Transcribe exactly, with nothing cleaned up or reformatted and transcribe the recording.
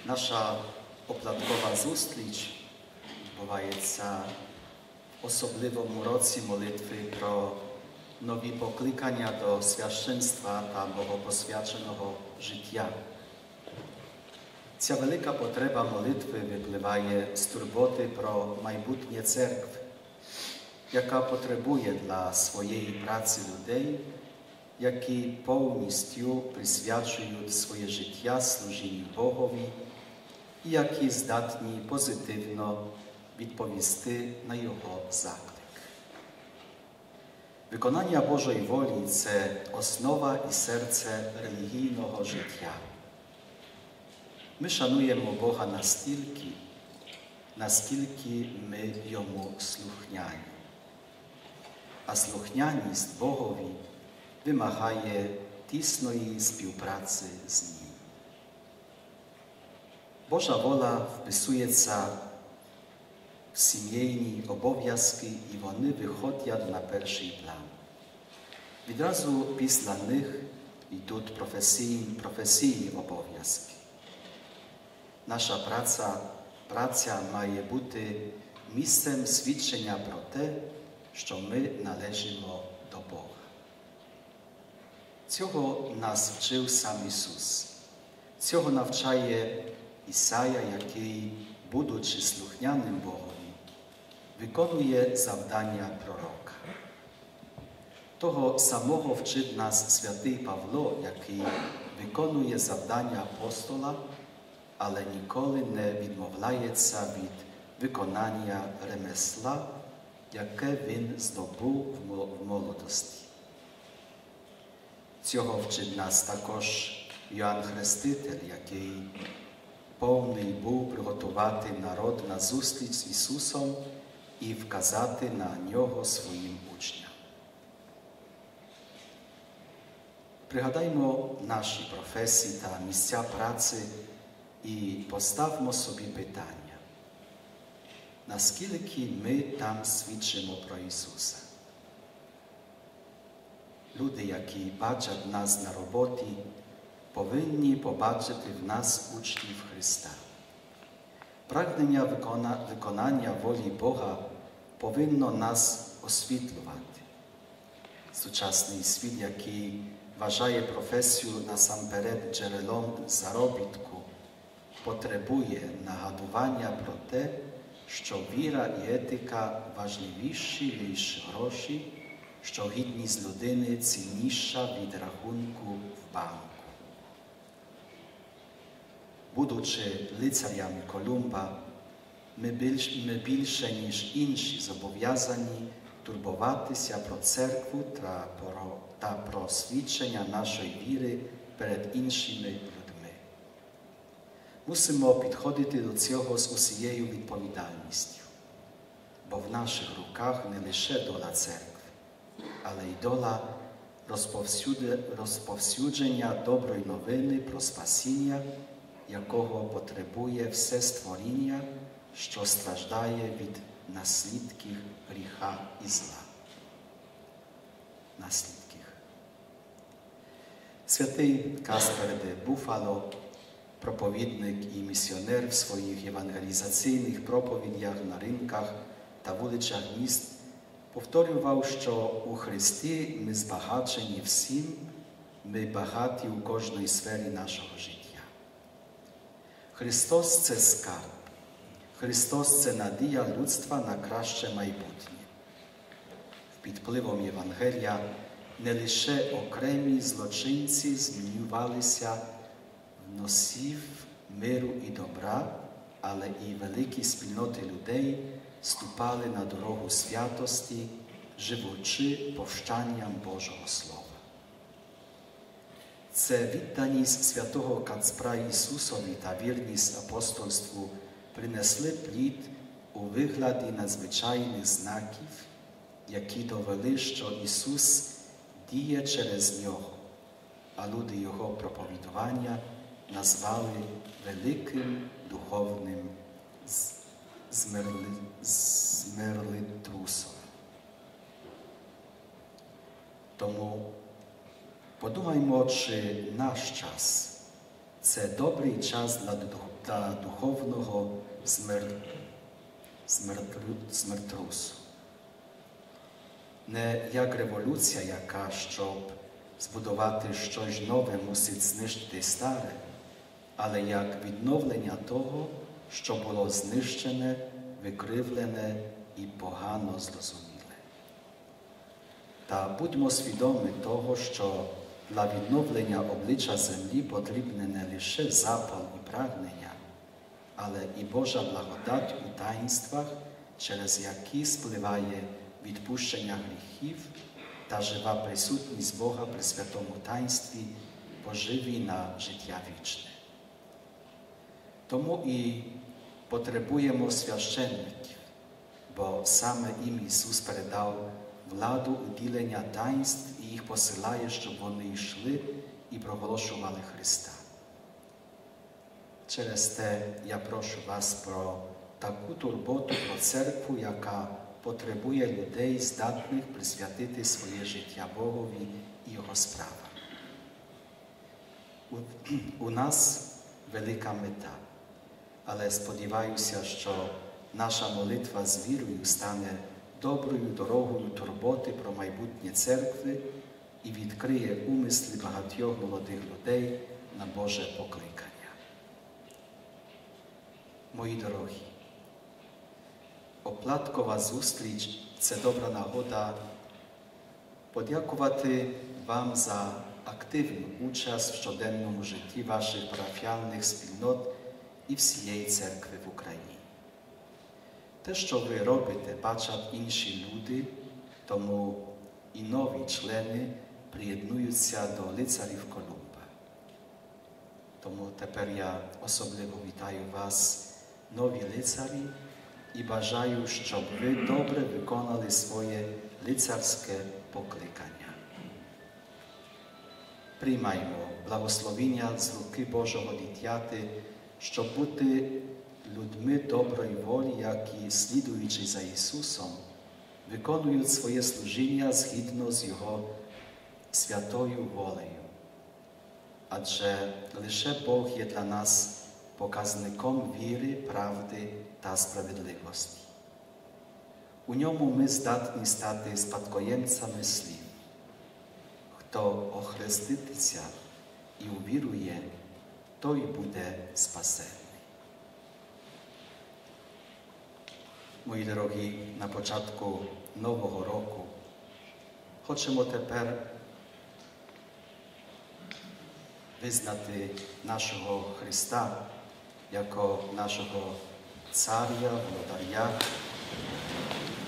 Наша оплаткова зустріч відбувається в особливому році молитви про нові покликання до священства та богопосвяченого життя. Ця велика потреба молитви випливає з турботи про майбутнє церкви, яка потребує для своєї праці людей, які повністю присвячують своє життя служінню Богові і які здатні позитивно відповісти на Його заклик. Виконання Божої волі – це основа і серце релігійного життя. Ми шануємо Бога настільки, наскільки ми Йому слухняні. А слухняність Богові вимагає тісної співпраці з Ним. Божа воля вписується в сімейні обов'язки, і вони виходять на перший план. Відразу після них йдуть професійні, професійні обов'язки. Наша праця, праця має бути місцем свідчення про те, що ми належимо до Бога. Цього нас вчив сам Ісус. Цього навчає Ісая, який, будучи слухняним Богові, виконує завдання пророка. Того самого вчить нас святий Павло, який виконує завдання апостола, але ніколи не відмовляється від виконання ремесла, яке він здобув в молодості. Цього вчить нас також Йоанн Хреститель, який повний був приготувати народ на зустріч з Ісусом і вказати на Нього своїм учням. Пригадаймо наші професії та місця праці і поставмо собі питання, наскільки ми там свідчимо про Ісуса. Люди, які бачать нас на роботі, повинні побачити в нас учнів Христа. Прагнення виконання волі Бога повинно нас освітлювати. Сучасний світ, який вважає професію насамперед джерелом заробітку, потребує нагадування про те, що віра і етика важливіші, ніж гроші, що гідність людини цінніша від рахунку в банку. Будучи лицарями Колумба, ми більш, ми більше, ніж інші, зобов'язані турбуватися про церкву та про, та про свідчення нашої віри перед іншими людьми. Мусимо підходити до цього з усією відповідальністю, бо в наших руках не лише доля церкви, але й доля розповсюдження доброї новини про спасіння, якого потребує все створіння, що страждає від наслідків гріха і зла. Наслідків. Святий Каспер де Буфало, проповідник і місіонер в своїх євангелізаційних проповідях на ринках та вулицях міст, повторював, що у Христі ми збагачені всім, ми багаті у кожній сфері нашого життя. Христос – це скарб. Христос – це надія людства на краще майбутнє. Під впливом Євангелія не лише окремі злочинці змінювалися в носів миру і добра, але і великі спільноти людей ступали на дорогу святості, живучи повчанням Божого Слова. Це відданість святого Кацпра Ісусові та вірність апостольству принесли плід у вигляді надзвичайних знаків, які довели, що Ісус діє через нього, а люди Його проповідування назвали великим духовним змерли... змерлитрусом. Тому подумаймо, чи наш час Це добрий час для, для духовного смер... смертру... смертрусу. Не як революція, яка, щоб збудувати щось нове, мусить знищити старе, але як відновлення того, що було знищене, викривлене і погано зрозуміле. Та будьмо свідомі того, що для відновлення обличчя землі потрібне не лише запал і прагнення, але і Божа благодать у таїнствах, через які спливає відпущення гріхів та жива присутність Бога при святому таїнстві, поживі на життя вічне. Тому і потребуємо священників, бо саме їм Ісус передав владу уділення таїнств і їх посилає, щоб вони йшли і проголошували Христа. Через те я прошу вас про таку турботу про церкву, яка потребує людей, здатних присвятити своє життя Богові і Його справам. У, у нас велика мета, але сподіваюся, що наша молитва з вірою стане доброю дорогою турботи про майбутнє церкви і відкриє умисли багатьох молодих людей на Боже покликання. Мої дорогі, оплаткова зустріч – це добра нагода подякувати вам за активну участь в щоденному житті ваших парафіальних спільнот і всієї церкви в Україні. Те, що ви робите, бачать інші люди, тому і нові члени приєднуються до лицарів Колумба. Тому тепер я особливо вітаю вас, нові лицарі, і бажаю, щоб ви добре виконали своє лицарське покликання. Приймаймо благословіння з руки Божого дитяти, щоб бути людьми доброї волі, які, слідуючи за Ісусом, виконують своє служіння згідно з Його святою волею. Адже лише Бог є для нас показником віри, правди та справедливості. У ньому ми здатні стати спадкоємцями слів. Хто охреститься і увірує, той буде спасений. Мої дорогі, на початку Нового року хочемо тепер визнати нашого Христа як нашого царя, володаря,